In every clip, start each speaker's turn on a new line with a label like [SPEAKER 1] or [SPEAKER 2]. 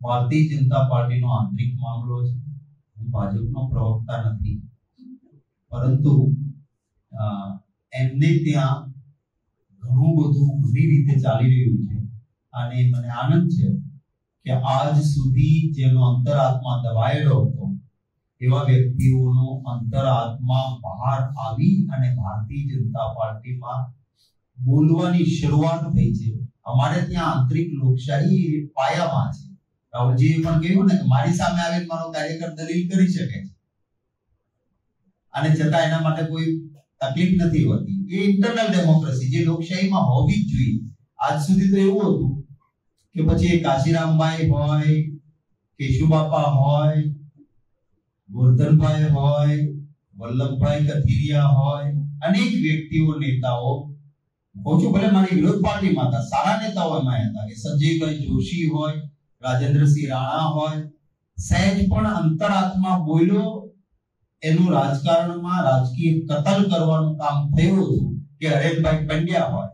[SPEAKER 1] ભારતીય જનતા પાર્ટીનો આંતરિક મામલો છે. હું ભાજપનો પ્રવક્તા નથી, પરંતુ એમને ત્યાં ઘણું બધું ઘણી રીતે ચાલી રહ્યું છે અને મને આનંદ છે કે આજ સુધી જેનો અંતરાત્મા દબાયેલો હતો એવા વ્યક્તિઓનો અંતરાત્મા બહાર આવી અને ભારતીય જનતા પાર્ટીમાં બોલવાની શરૂઆત થઈ છે. અમારે ત્યાં આંતરિક લોકશાહી પાયામાં છે. રાહુલજીએ પણ કહ્યું ને કે મારી સામે આવીને મારો કાર્યકર દલીલ કરી શકે છે અને છતાં એના માટે કોઈ તકલીફ નથી હોતી. એ ઇન્ટરનલ ડેમોક્રેસી જે લોકશાહીમાં હોવી જ જોઈએ. આજ સુધી તો એવું હતું કે પછી કાશીરામભાઈ હોય, કેશુબાપા હોય, ગોરધનભાઈ હોય, વલ્લભભાઈ કથિરિયા હોય, અનેક વ્યક્તિઓ નેતાઓ, કહું છું ભલે મારી વિરોધ પાર્ટીમાં હતા, સારા નેતાઓ એમાં હતા કે સંજયભાઈ જોશી હોય, રાજેન્દ્રસિંહ રાણા હોય, સહેજ પણ અંતરાત્મા બોલ્યો એનું રાજકારણમાં રાજકીય કતલ કરવાનું કામ થયું હતું કે હરેશભાઈ પંડ્યા હોય.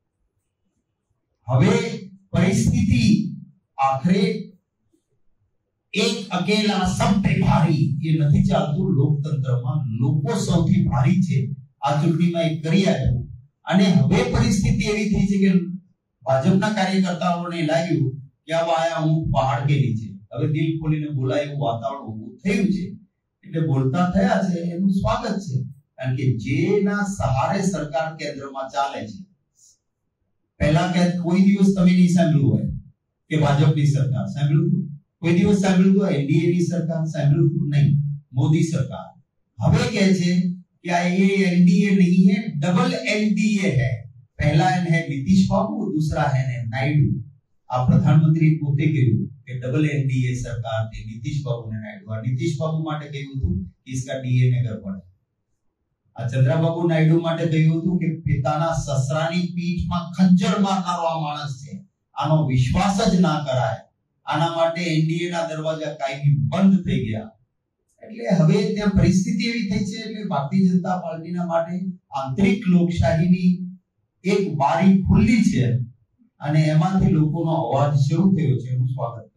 [SPEAKER 1] હવે પરિસ્થિતિ આખરે એક અકેલા સબ પે ભારી એ નથી ચાલતું. લોકતંત્રમાં લોકો સૌથી ભારી છે. આ ચૂંટણીમાં એક કરી આવ્યું અને હવે પરિસ્થિતિ એવી થઈ છે કે ભાજપના કાર્યકર્તાઓને લાગ્યું કે આ આયા હું પહાડ કે નીચે, હવે દિલ ખોલીને બોલાય એવું વાતાવરણ ઊભું થયું છે. એટલે બોલતા થયા છે, એનું સ્વાગત છે. કારણ કે જેના સહારે સરકાર કેન્દ્રમાં ચાલે છે, પહેલા કે કોઈ દિવસ તમે નહીં સાંભળ્યું હોય કે ભાજપની સરકાર, સાંભળ્યું હતું? કોઈ દિવસ સાંભળ્યું હતું એનડીએ ની સરકાર? સાંભળ્યું હતું? નહીં. મોદી સરકાર હવે કહે છે कि ये एनडीए नहीं है, डबल एनडीए है. पहला एन है नीतीश बाबू, दूसरा है नायडू. આ પ્રધાનમંત્રી પોતે કહ્યું કે ડબલ એનડીએ સરકાર થી નીતીશ બાબુ ને નાયડુ. આ નીતીશ બાબુ માટે કહ્યું હતું કે इसका डीएनए ગડબડ. આ ચંદ્રબાબુ નાયડુ માટે કહ્યું હતું કે પિતાના સસરાની પીઠમાં ખંજર મારનારો આ માણસ છે, આનો વિશ્વાસ જ ના કરાય. આના માટે એનડીએ ના દરવાજા કાયમી બંધ થઈ ગયા. એટલે હવે ત્યાં પરિસ્થિતિ એવી થઈ છે એટલે ભારતીય જનતા પાર્ટીના માટે આંતરિક લોકશાહીની એક બારી ખુલ્લી છે અને એમાંથી લોકોનો અવાજ શરૂ થયો છે. એનું સ્વાગત